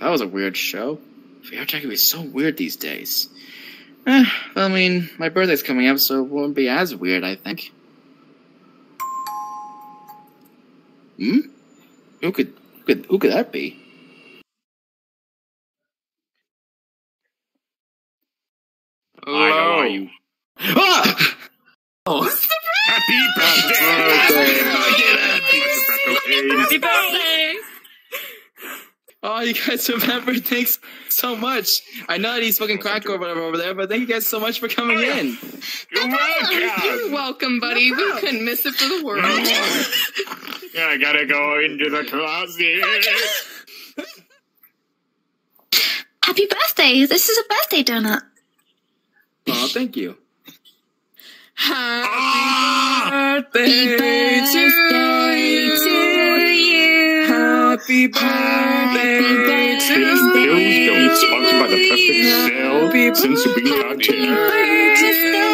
That was a weird show. VR checking is so weird these days. Well, I mean, my birthday's coming up, so it won't be as weird, I think. Who could that be? Hello. I know why you. Ah! Oh! Happy birthday! Happy birthday! Oh, you guys remember? Thanks so much. I know that he's fucking crack or whatever over there, but thank you guys so much for coming in. You're welcome. You're welcome, buddy. We couldn't miss it for the world. I gotta go into the closet. Happy birthday! This is a birthday donut. Oh, thank you. Happy birthday to you. Happy birthday to you. Sponsored by the Perfect Cell. Since we got here.